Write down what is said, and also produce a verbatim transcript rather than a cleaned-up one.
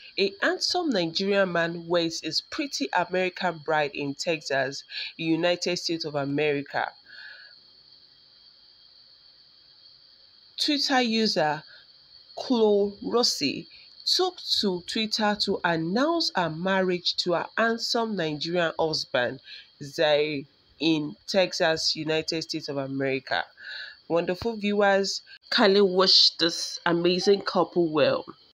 A handsome Nigerian man weds his pretty American bride in Texas, United States of America. Twitter user Chloe Rossi took to Twitter to announce her marriage to her handsome Nigerian husband, Zaire, in Texas, United States of America. Wonderful viewers, kindly watch this amazing couple well.